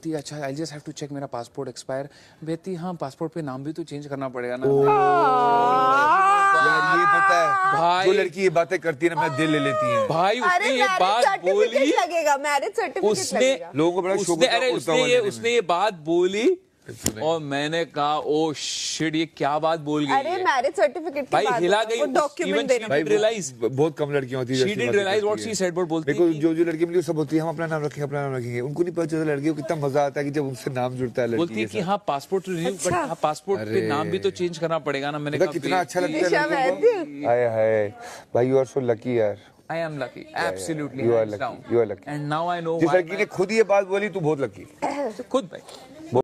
बेटी अच्छा I just have to check मेरा पासपोर्ट एक्सपायर। बेटी हाँ पासपोर्ट पे नाम भी तो चेंज करना पड़ेगा ना। यार ये पता है भाई जो लड़की ये बातें करती है ना मैं दिल ले लेती है भाई उसने ये बात बोली लगेगा मैरिज सर्टिफिकेट उसने लगेगा। लोगों को बड़ा शौक होता है अरे उड़ता हुआ लेने में। उसने ये बात बोली और मैंने कहा ओ शिट ये क्या बात बोल गई अरे है? मैरिज सर्टिफिकेट भाई हिला गई डॉक्यूमेंट देना। भाई रियलाइज बहुत कम लड़कियां होती है she didn't realize what she said, but बोलती देखो है कि- जो जो लड़की मिली सब होती है हम अपना नाम रखेंगे अपना नाम रखेंगे उनको नहीं पता चलता लड़कियों को कितना मजा आता है कि जब उनसे नाम जुड़ता है लड़की बोलती है कि हाँ पासपोर्ट रिन्यू बट हाँ पासपोर्ट पे नाम भी तो चेंज करना पड़ेगा ना। मैंने पता कहा कितना अच्छा लगता है ईशा लड़कों वैद्य। को हाय हाय भाई यू आर सो लकी यार I am lucky, absolutely. You are hands lucky. down. You are lucky. And now I know जिस why लड़की ने खुद ये बात बोली तू बहुत लकी खुद भाई